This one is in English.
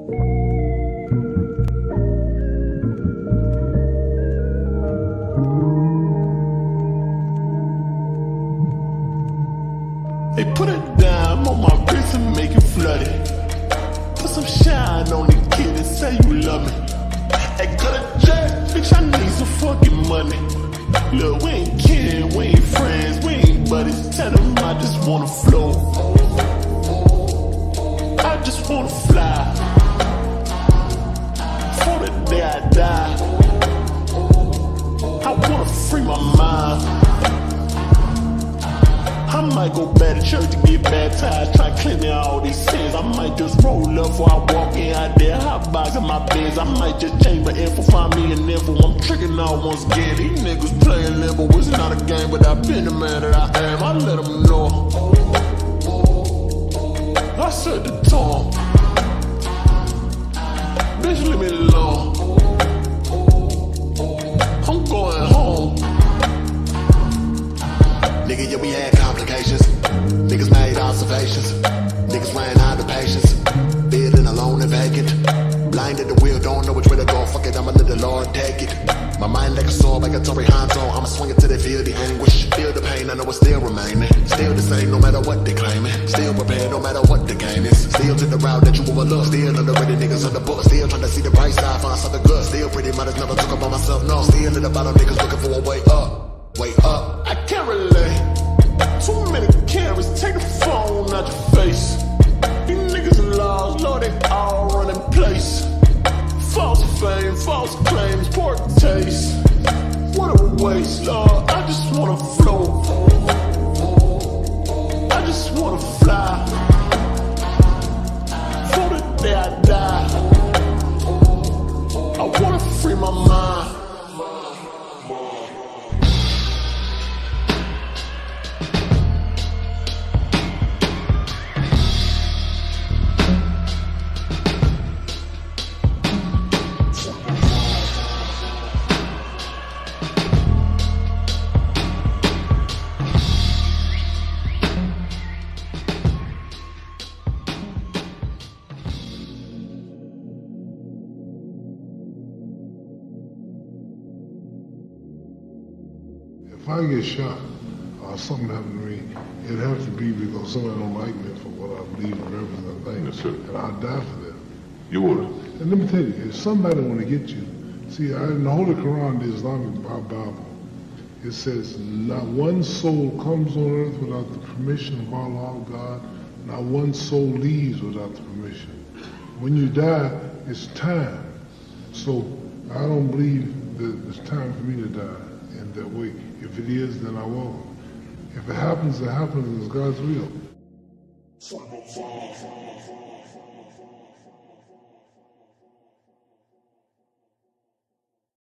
They put a dime on my wrist and make it flooded. Put some shine on the kid and say you love me. Hey, go to jail, bitch, I need some fucking money. Look, we ain't kidding, we ain't friends, we ain't buddies. Tell them I just wanna flow. I just wanna fly. For the day I die, I wanna free my mind. I might go back to church to get baptized, try to clean me all these sins. I might just roll up before I walk in out there, hotboxin my Benz. I might just change my info, find me an info. I'm trickin all once again. These niggas playing limbo. It's not a game, but I've been the man that I am. I let them know. I set the tone. Bitch, leave me alone. I'm going home. Nigga, yeah, we had complications. Niggas made observations. Niggas ran out of patience. Feelin alone and vacant. Blind at the wheel, don't know which way to go. Fuck it, I'ma let the Lord take it. My mind like a sword, like a Tory Hanzo. I'ma swing it till they feel the anguish. Feel the pain, I know it's still remaining. Still the same, no matter what they claiming. Still prepared, no matter what the game is. Still to the route that you overlook. Still underrated niggas on the book. Still trying to see the bright side, find something good. Still pretty much never took up on myself, no. Still at the bottom, niggas looking for a way up. Way up. I can't relate. Too many cameras, take the phone out your face. These niggas lost, Lord, they all run in place. False fame, false claims, poor taste. What a waste, Lord, I just wanna float. I just wanna fly. For the day I die, I wanna free my mind. If I get shot or something happened to me, it'd have to be because somebody don't like me for what I believe and represent things. Yes, sir. And I'll die for that. You would. And let me tell you, if somebody want to get you, see, in the Holy Quran, the Islamic Bible, it says, not one soul comes on earth without the permission of Allah, God. Not one soul leaves without the permission. When you die, it's time. So I don't believe that it's time for me to die in that way. If it is, then I won't. If it happens, it happens. It's God's will.